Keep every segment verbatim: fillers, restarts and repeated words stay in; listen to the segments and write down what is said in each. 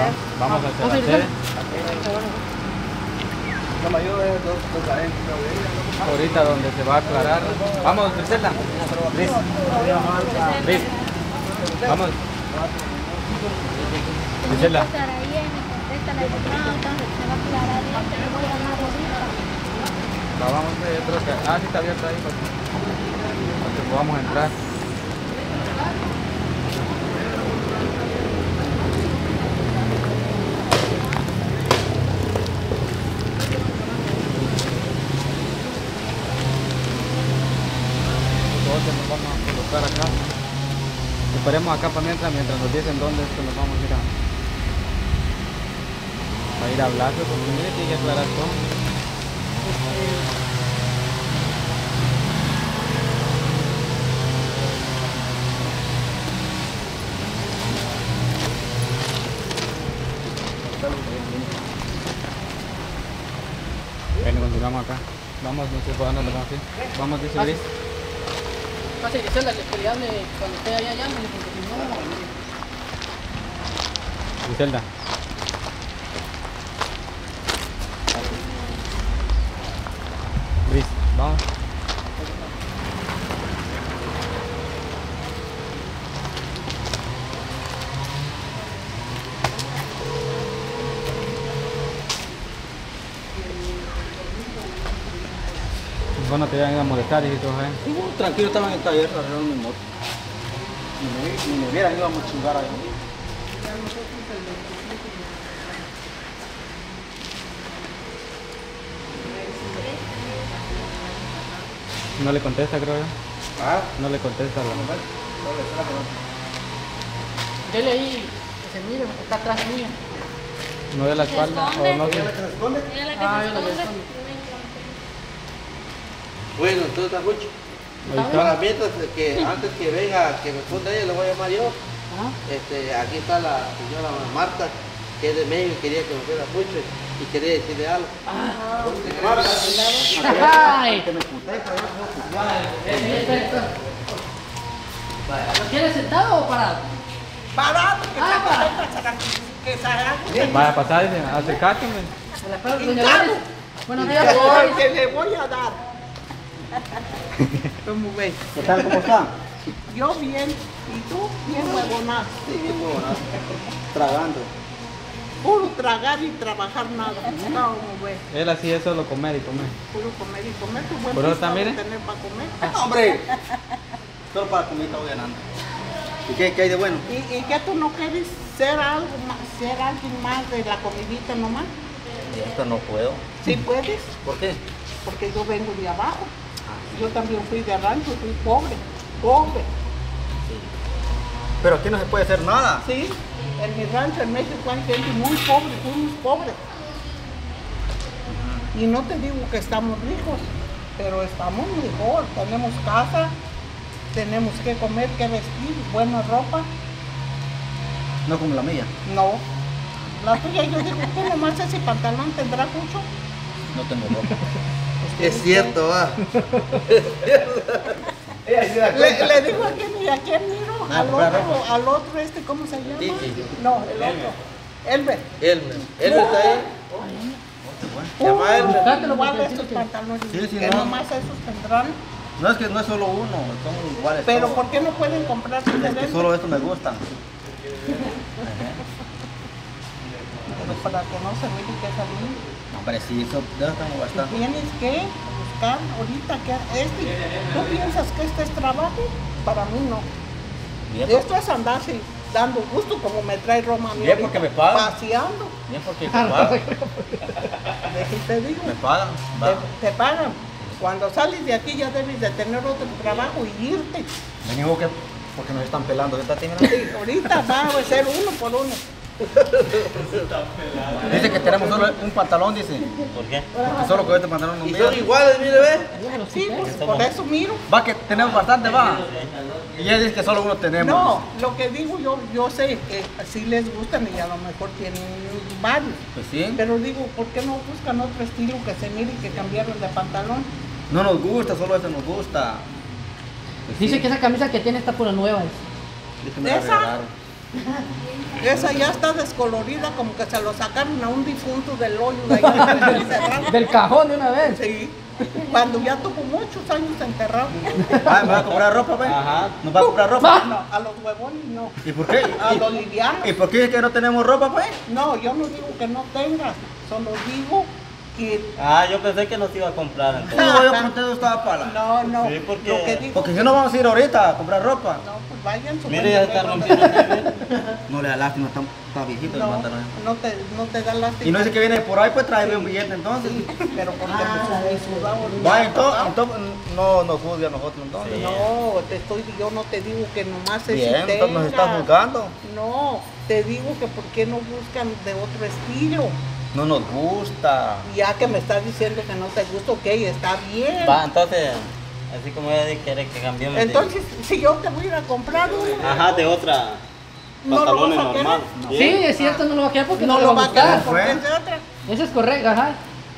Vamos hacia la sede. La mayor es dos, dos adentro. Ahorita donde se va a aclarar. Vamos, Griselda. Gris. Gris. Vamos. Griselda. No, vamos, yo creo que... Ah, sí está abierto ahí. Para que podamos entrar. Nos vamos a colocar acá. Esperemos acá para mientras, mientras nos dicen dónde es que nos vamos a ir a, a ir a hablar, porque mire que hay que aclarar todo. Bueno, continuamos acá. Vamos, no sé por dónde nos vamos a ir. Vamos, dice Gris. Pase Griselda, que le hable cuando esté allá, llame, porque si no... Griselda. Gris, vamos. Bueno, te iban a molestar y todo, ¿eh? Sí, bueno, tranquilo, estaba en el taller arreglando mi moto. Ni me, ni me vieran, íbamos a chingar ahí. No le contesta, creo yo. Ah, No le contesta. La... Dele ahí, que se mire, está atrás mía. No de la espalda, o no sé. Ah, yo la esconde. Bueno, entonces Tajucho, Ahí para está. mientras que antes que venga, que me responda ella, le voy a llamar yo. Ajá. Este, aquí está la señora Marta, que es de México y quería conocer a Pucho y quería decirle algo. Ah. Marta, Ay. que me puté, que yo ¿Lo quieres sentado o parado? Parado, que Ah, está parado. que se Vaya a pasar, dice, acércate, men. Se la espero, doña Lourdes. Buenos días, doña voy, Lourdes. que le voy a dar. ¿Cómo ves? ¿Qué tal? ¿Cómo está? Yo bien, y tú bien huevona. Sí, bien huevona. Tragando. Puro tragar y trabajar nada. No, ¿cómo ves? Él así es solo comer y comer. Puro comer y comer. Tu buen Por eso pisto está, mire. tener para comer. ¡Hombre! Solo para comida voy ganando. ¿Y qué, qué hay de bueno? ¿Y, y que tú no quieres ser algo más, ser alguien más de la comidita nomás? Esto no puedo. Sí puedes, ¿Por qué? porque yo vengo de abajo. Yo también fui de rancho, fui pobre, pobre. Pero aquí no se puede hacer nada. Sí, en mi rancho en México hay gente muy pobre, fuimos pobres. Y no te digo que estamos ricos, pero estamos mejor. Tenemos casa, tenemos que comer, que vestir, buena ropa. No como la mía. No. La tuya, yo digo, ¿qué nomás ese pantalón tendrá mucho? No tengo ropa. es cierto, va. Le, le digo a quién y a quién miro, Ah, al claro. otro, al otro este, ¿cómo se llama? Titi. No, el otro. Elber. Elmer, Elmer está ahí. Llama a Elmer. Buscátelo, Igual porque estos sí que- pantalones, Sí, sí, que no. nomás esos tendrán. No es que no es solo uno, son iguales. Pero todos. ¿por qué no pueden comprar Es que diferentes? solo estos me gustan. Pero para que no se mire que es a mí. Hombre, sí, eso ya estamos bastante. Tienes que buscar ahorita que este. ¿Tú piensas que este es trabajo? Para mí no. Bien, Esto es andarse dando gusto como me trae Roma a mí Bien, ahorita, porque me pagan. paseando. bien porque me pagan. Deje y te digo. Me pagan. Va. Te, te pagan. Cuando sales de aquí ya debes de tener otro trabajo y irte. Me dijo que porque nos están pelando. ¿Qué está Sí, teniendo? ahorita va a ser uno por uno. Dice que tenemos solo un pantalón, dice. ¿Por qué? Porque solo con este pantalón no Y mira. son iguales, mire, ve. Sí, pues por eso miro. Va que tenemos bastante, va. Y ella dice que solo uno tenemos. No, lo que digo yo, yo sé que así les gustan y a lo mejor tienen varios. Pues sí. Pero digo, ¿por qué no buscan otro estilo que se mire y que cambiaron de pantalón? No nos gusta, solo este nos gusta. Pues Dice sí. que esa camisa que tiene está pura nueva. Dice que me la ¿Esa? regalaron. Esa ya está descolorida, como que se lo sacaron a un difunto del hoyo de ahí enterrado. Del cajón de una vez. Sí, cuando ya tuvo muchos años enterrado. Ah, ¿me va a comprar ropa, pues? Ajá. ¿Nos va a comprar ropa? No, a los huevones no. ¿Y por qué? A ¿Y, los livianos. ¿Y por qué es que no tenemos ropa, pues? No, yo no digo que no tengas, solo digo que... Ah, yo pensé que nos iba a comprar Sí, entonces. voy a poner esta pala. No, no, Sí, porque- lo que digo... Porque si no vamos a ir ahorita a comprar ropa. No, pues vayan su Mire, ya está rompiendo el nivel. No le da lástima, está, está viejito el No, pantalón. no te, no te da lástima. Y no dice que viene por ahí, pues trae un billete entonces. Sí, pero porque me su- sudado. Va, entonces, entonces no nos juzgue a nosotros entonces. Sí. No, te estoy, yo no te digo que nomás es Bien, si entonces nos está tengas. juzgando. No, te digo que por qué no buscan de otro estilo. No nos gusta. Ya que me estás diciendo que no te gusta, ok, está bien. Va, entonces, así como ella quiere que cambiemos. de- Entonces, si yo te voy a ir a comprar uno, Ajá, de otra. ¿No lo Pantalones vas a querer? normal. Sí, Bien. es cierto, no lo va a quedar porque no no, le lo va va a a querer gustar. porque es de otra. Eso es correcto, ajá.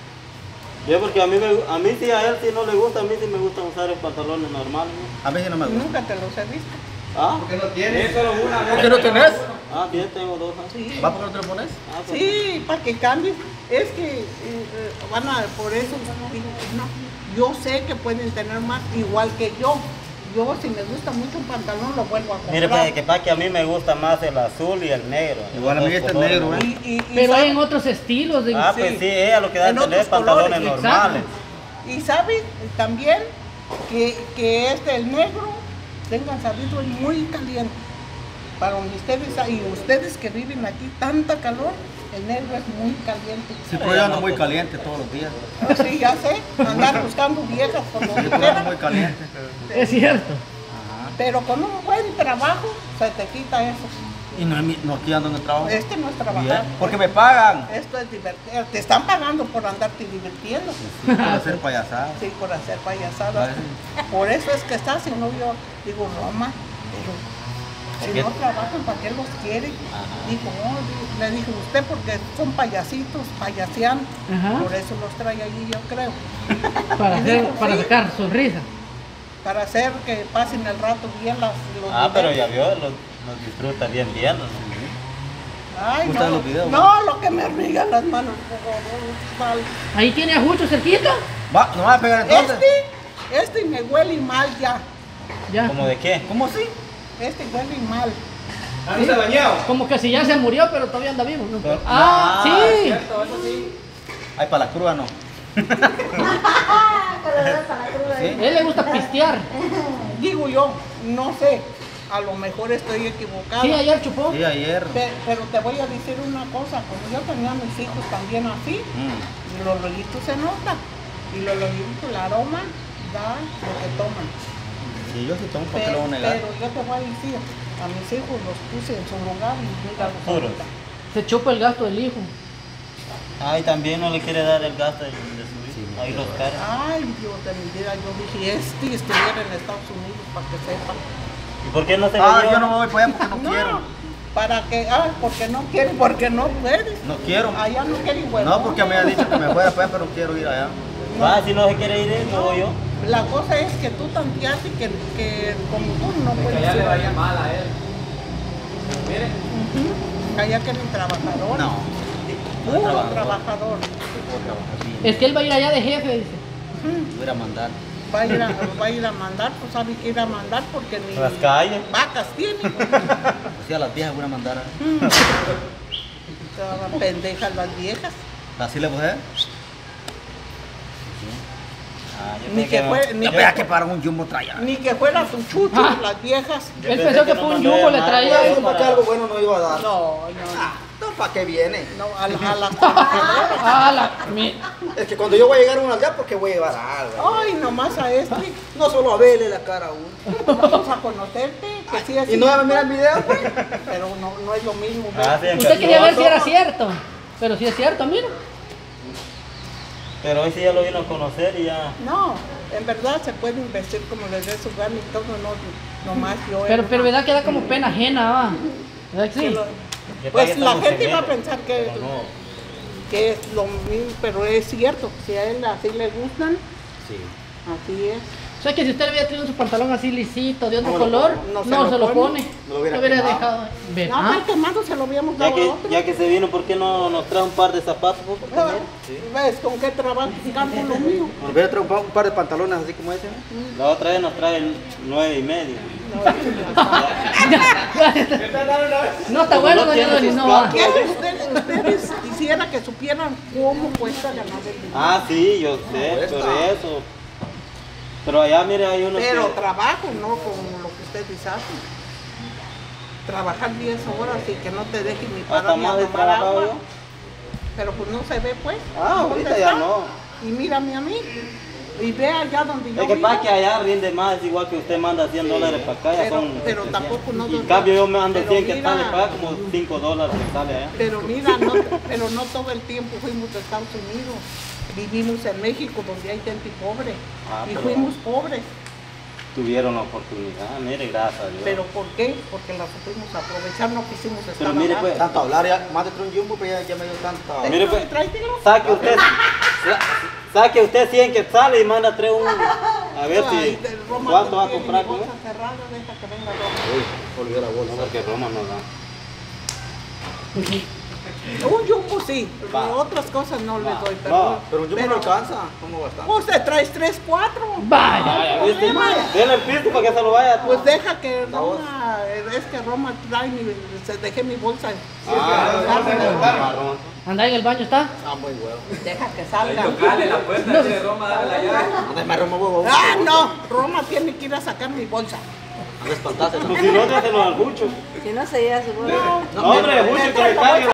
Yo porque a mí, me, a mí sí, a él sí no le gusta, a mí sí me gusta usar los pantalones normales. ¿no? A mí sí no me gusta. Nunca te los he visto. Ah, ¿Por qué no tienes? Solo una. ¿Por qué no tenés? ah, bien, tengo dos. ¿ah? Sí. ¿Va por qué no te lo pones? Ah, pues, Sí, para que cambies. Es que eh, eh, van a, por eso digo, no, yo sé que pueden tener más igual que yo. Yo si me gusta mucho un pantalón lo vuelvo a comprar. Mire, pues, que pasa que a mí me gusta más el azul y el negro. Igual a mí Los este es colores, negro, ¿no? ¿eh? Y- y- y Pero hay sabe- en otros estilos. De... Ah, Sí. pues sí, ella lo que da En es tener otros pantalones colores, normales. Y sabes también que, que este, el negro, tengan sabido, es muy caliente. Para donde ustedes, y ustedes que viven aquí, tanta calor, el negro es muy caliente. Sí, pero yo ando muy caliente todos los días. Sí, ya sé, andar buscando viejas por Sí, donde pero ando muy quiera. caliente. Es cierto. Pero con un buen trabajo se te quita eso. Y no, es mi- no aquí ando en el trabajo. Este no es Bien, trabajar. porque me pagan. Esto es divertido. Te están pagando por andarte divirtiendo. Por hacer payasadas. Sí, por hacer payasadas. Por eso es que está, si no yo digo, Roma, pero si qué? no trabajan, ¿para qué los quiere? Dijo, no, di- le dije, usted porque son payasitos, payasean, Ajá. por eso los trae allí, yo creo. Para, Y hacer, dijo, para sí, sacar sonrisa. para hacer que pasen el rato bien las, los Ah, pero ya videos. vio, los, los disfruta bien viendo. Ay, ¿Gustan no, los videos, no, lo que me rígan las manos. Mal. Ahí tiene a Jucho cerquita. Va, no va a pegar entonces. Este, este me huele mal ya. Ya. ¿Cómo de qué? ¿Cómo así? Este huele mal. Ah, no se ha bañado. Como que si ya se murió, pero todavía anda vivo. ¿no? Pero- Ah, Ah, sí. Cierto, eso sí. Ay, para la cruda no. ¿Sí? Él le gusta pistear. Digo yo, no sé, a lo mejor estoy equivocada. Sí, ayer chupó. Sí, ayer. Pe- pero te voy a decir una cosa, como yo tenía a mis hijos también así, Mm. los rollitos se notan. Y los rollitos, el aroma da lo que toman. Sí, yo sí tomo, ¿por qué Pero, lo voy a negar? pero yo te voy a decir, a mis hijos los puse en su lugar y mira los Puros. ahorita. Se chupa el gasto del hijo. Ay, también no le quiere dar el gasto de, de su hijo. Ahí los caras. Ay, Dios de mi vida, yo dije, este estuviera en Estados Unidos para que sepan. ¿Y por qué no se lo Ah, lleva? yo no me voy para allá porque no, No, quiero. para que, ah, porque no quieren, porque no puedes. No quiero. Allá no quieren huevos. No, porque me ha dicho que me fuera para allá, pero no quiero ir allá. Ah, si no se quiere ir, él, no voy yo. La cosa es que tú tanteaste que, que como tú no Que puedes allá ir le vaya allá. mal a él. Mire. Ujú. Allá quieren trabajador. No. Puro trabajador. trabajador. Es que él va a ir allá de jefe, dice. Voy a ir a mandar. Va a ir a, va a, ir a mandar, pues sabe que ir a mandar porque ni Las calles. vacas tiene. Así a las viejas voy a mandar. Estaban pendejas las viejas. Así le voy a hacer. Ah, yo Ni pensé que no. fue- ni Ya que- vea que para un jumbo traía. Ni que fuera tu chucho, Ah. las viejas. Yo Él pensé pensó que no fue un mandó jumbo, le llamar, traía pues, eso ¿Para qué algo bueno no iba a dar? No, no, Ah, no, ¿para qué viene? no, a, la- a las trabajadoras. Ah, la, mi- Es que cuando yo voy a llegar a una aldea, porque voy a llevar algo. Ay, nomás a este. No solo a verle la cara a uno. Vamos a conocerte, que sí es Y no cierto, me miran video, pues. pero no, no es lo mismo. Ah, ver. sí, usted quería ver si era no, cierto. Pero si es cierto, mira. Pero hoy sí ya lo vino a conocer y ya. No, en verdad se puede investir como les dé su gana y todo, no, nomás yo. Pero, era pero una- verdad que da como pena ajena, va. ¿Verdad que que sí? lo- Ya pues para allá la estamos gente iba a gemelos, pensar que, pero no. que es lo mismo, pero es cierto, si a él así le gustan, Sí. así es. O sea que si usted hubiera tenido su pantalón así lisito, de otro No me lo color, pongo, no, no se se, lo lo pone. pone. Me lo hubiera hubiera quemado. dejado. Ve, No, ah, mal quemado se lo habíamos Ya dado a que, otro. ya que se vino, ¿por qué no nos trae un par de zapatos? ¿Por qué Ah, también? ¿Ves con qué trabajo canto lo mío? Me hubiera traído un pa- un par de pantalones así como ese. La otra vez nos traen nueve y medio. no está Como bueno, no doña tiene Dolly, sus no. campos. ¿Qué ustedes, ustedes quisiera que supieran cómo cuesta ganar el dinero? Ah, sí, yo sé, Cuesta. por eso. Pero allá, mire, hay unos Pero que... trabajo, no como lo que ustedes hacen. Trabajar diez horas y que no te dejen ni parar Hasta ni a más he tomar trabajado agua. yo. Pero pues no se ve pues. Ah, ¿Dónde ahorita ya está? no. Y mírame a mí. Y ve allá donde yo Es que vivo. pasa que allá rinde más, es igual que usted manda cien dólares para acá, ya Pero, son... pero tampoco no. Y en cambio yo me ando pero cien que mira, sale para acá, como cinco dólares que sale allá. Pero mira, no, pero no todo el tiempo fuimos de Estados Unidos. Vivimos en México donde hay gente pobre. Ah, y pero- fuimos pobres. Tuvieron la oportunidad, mire, gracias a Dios. ¿Pero por qué? Porque la supimos aprovechar, no quisimos estar Pero mire, abajo. pues, Tanto hablar, ya, más de un jumbo, pero ya, ya me dio tanta. mire, pues, Tráetelo. saque usted, sa- saque usted cien que sale y manda tres un... A ver Ay, si... del Roma ¿Cuánto va a tiene comprar mi con bolsa él? cerrada, deja que venga Roma. Uy, olvidé la No, bolsa. porque Roma no da. Un jumbo sí, pero Va. otras cosas no le Va, doy. va. Pero, Pero un jumbo no alcanza. ¿Cómo bastante? Usted traes tres, cuatro. Vaya. Vaya, ¿viste? problema. Denle el piso para que se lo vaya. Pues deja que La voz. Roma, es que Roma trae mi, se dejé mi bolsa. Ah, Deja Roma. Anda en el baño, está. Ah, muy bueno. que salga. Dale la puerta de Roma, dale la llave. Anda, me arrumó huevo. Ah, no, Roma tiene que ir a sacar mi bolsa. Anda, espantaste. Pues si no, déjenlo al Jucho. Si no se lleva su bolsa. No, hombre, Jucho, que le cargue.